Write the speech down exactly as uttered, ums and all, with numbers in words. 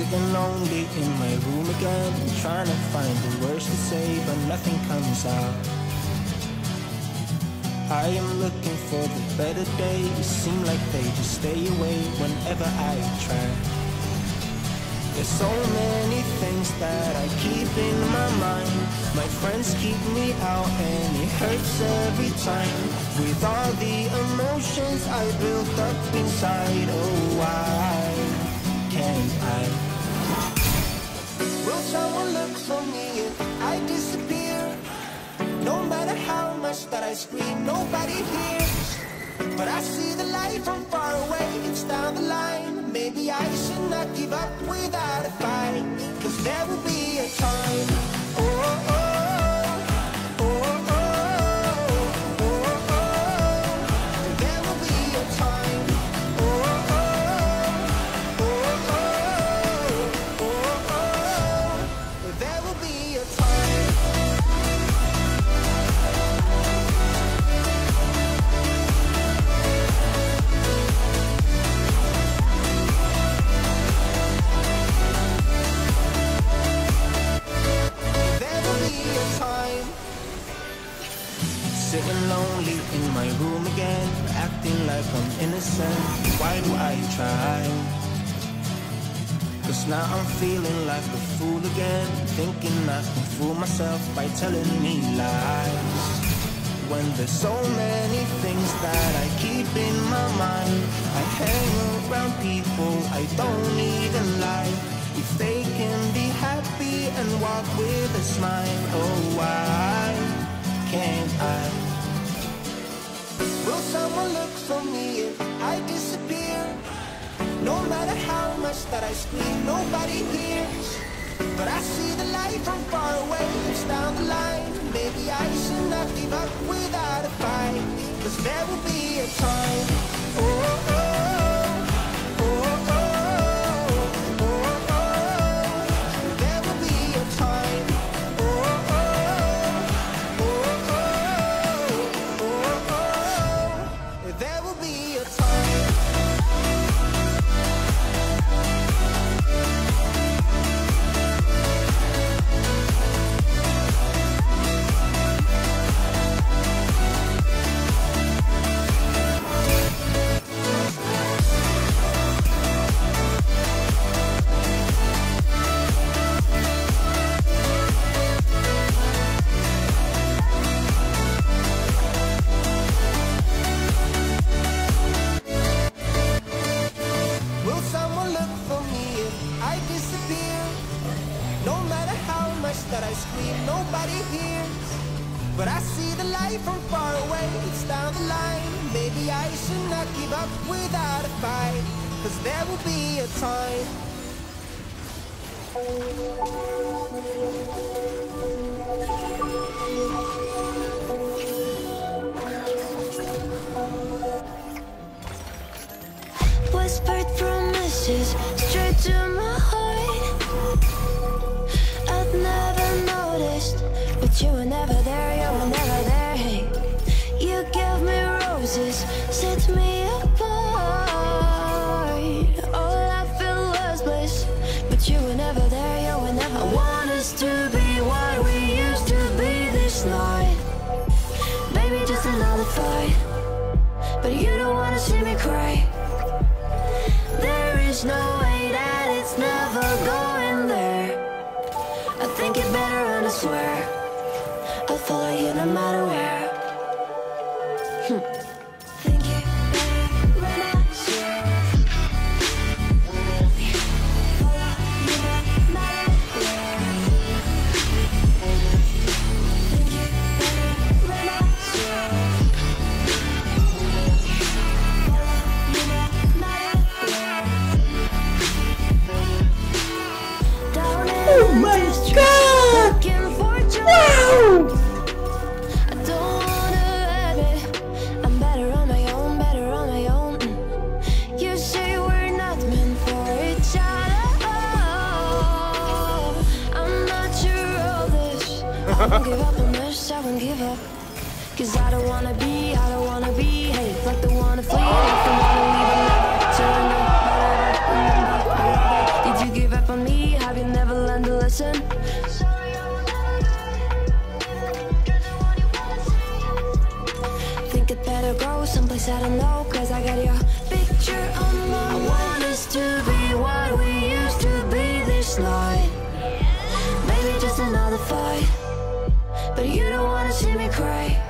Sitting lonely in my room again, trying to find the words to say, but nothing comes out. I am looking for the better days, seem like they just stay away whenever I try. There's so many things that I keep in my mind. My friends keep me out and it hurts every time. With all the emotions I built up inside, oh why can't I? Will someone look for me if I disappear? No matter how much that I scream, nobody hears. But I see the light from far away, it's down the line. Maybe I should not give up without a fight, 'cause there will be a time. Oh, oh, oh, oh, oh, oh, oh. There will be a time. Oh, oh, oh, oh, oh, oh. There will be a time. Sitting lonely in my room again, acting like I'm innocent. Why do I try? 'Cause now I'm feeling like a fool again, thinking I can fool myself by telling me lies. When there's so many things that I keep in my mind, I hang around people I don't even like. If they can be happy and walk with a smile, oh why can't I? Will someone look for me if I disappear? No matter how much that I scream, nobody hears. But I see the light from far away, it's down the line. Maybe I should not give up without a fight, 'cause there will be a time. Oh, oh, oh, oh, oh, oh, oh. There will be a time. Oh, oh, oh, oh, oh, oh. There will be a time. That I scream, nobody hears. But I see the light from far away, it's down the line. Maybe I should not give up without a fight, 'cause there will be a time. Whispered promises straight to my heart. I'd never noticed, but you were never there, you were never there. Hey, you gave me roses, set me apart. All I feel was bliss, but you were never there, you were never. I want us to be what we used to be this night. Baby, just another fight, but you don't wanna see me cry. There is no way that it's never going there. I think it better and I swear I'll follow you no matter where. Hm. Think it better when I swear follow you no matter where. Think it better when I swear follow you no matter where. Down in Oh my God! Wow! I don't wanna admit I'm better on my own, better on my own. You say we're not meant for each other. I'm not sure of this. I won't give up on this, I won't give up. 'Cause I don't wanna be, I don't wanna be hey, like the one to flee, like the one to leave and never turn up. Did you give up on me? listen. Sorry, I will never get the one you wanna see. Think it better go someplace I don't know, cause I got your picture on my wall. I want us to be what we used to be this night. Maybe just another fight, but you don't wanna see me cry.